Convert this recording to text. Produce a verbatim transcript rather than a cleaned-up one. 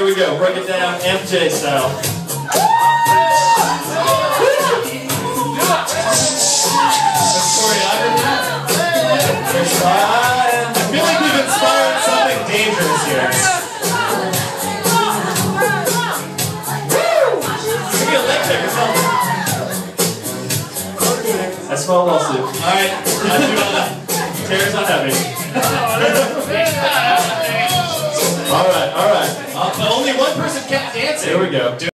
here we go. Break it down M J style. I feel like we've inspired something dangerous here. Maybe electric or something. I smell lawsuit. Alright, let's do it. Tears on heavy. Alright, alright. Uh, only one person kept dancing. Here we go.